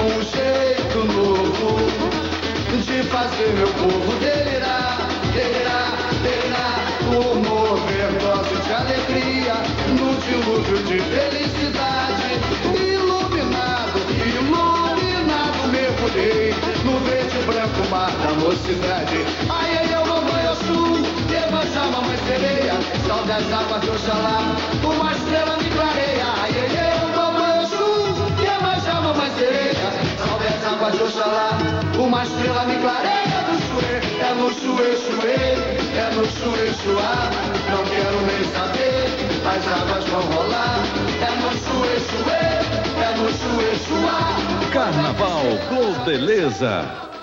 um jeito novo de fazer meu povo delirar, delirar, delirar. Um overdose de alegria, num dilúvio de felicidade. Iluminado, iluminado, mergulhei no verde e branco mar da mocidade. Ai, ai, eu, mamãe, eu sul, Iemanjá, mamãe sereia, sal das águas de Oxalá, uma estrela me clareia. Ai, ai, eu, mamãe, eu sul, Iemanjá, mamãe sereia, sal das águas de Oxalá, uma estrela me clareia. No chuê, é no chuê, chuê, é no chuê, chuá, não quero nem saber, as águas vão rolar. É no chuê, chuê, é no chuê, chuá. Carnaval Globo Beleza.